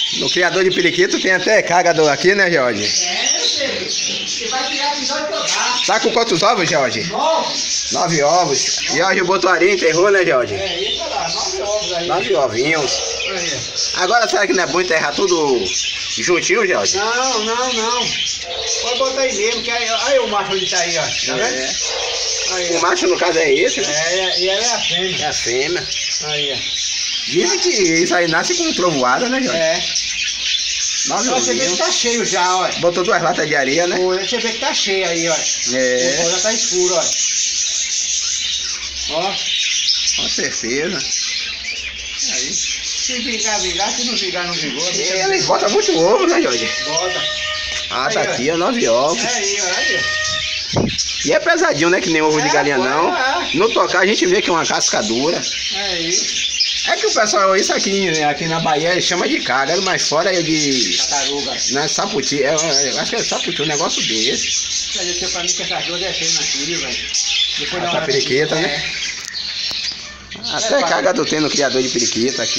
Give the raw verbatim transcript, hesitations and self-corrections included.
No criador de periquito tem até cargador aqui, né, Jorge? É, meu filho. Você vai criar episódio que eu dar. Tá com quantos ovos, Jorge? Nove. Nove ovos. Jorge botou areia, enterrou, né, Jorge? É, isso lá, nove ovos aí. Nove ovinhos. Aí. Agora será que não é bom enterrar tudo juntinho, Jorge? Não, não, não. Pode botar aí mesmo, que aí, aí o macho onde tá aí, ó. Tá vendo? É. Aí, O ó. macho, no caso, é esse, né? É, e ela é a fêmea. É a fêmea. Aí, ó. Dizem que isso aí nasce com trovoada, né, Jorge? É. Nove Ó, você vê que ovinhos. tá cheio já, ó. Botou duas latas de areia, né? Pô, você vê que tá cheio aí, ó. É. O pó já tá escuro, ó. Ó. Com certeza. Aí. Se vingar, vingar. Se não vingar, não vingou. E ele bota muito ovo, né, Jorge? Bota. Ah, tá Aí, ó. aqui, ó, nove ovos. É aí, ó. Aí, ó. E é pesadinho, né? Que nem ovo de É, galinha, não. é. No tocar a gente vê que é uma casca dura. É isso. É que o pessoal, isso aqui, né, aqui na Bahia, chama de cágado, mas fora é de... Tartaruga. Não é saputi, é, eu acho que é saputi, um negócio desse. Quer dizer, pra mim que essas duas descendo aqui, velho. Depois dá Essa uma periquita, né? É. Até cágado tem no criador de periquita aqui.